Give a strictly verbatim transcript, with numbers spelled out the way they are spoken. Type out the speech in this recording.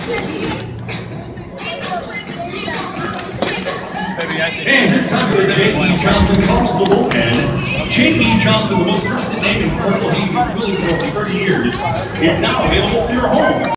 And it's time for the J E. Johnson Call to the Bullpen. J E. Johnson, the most trusted name in commercial heating and cooling for over thirty years, is now available in your home.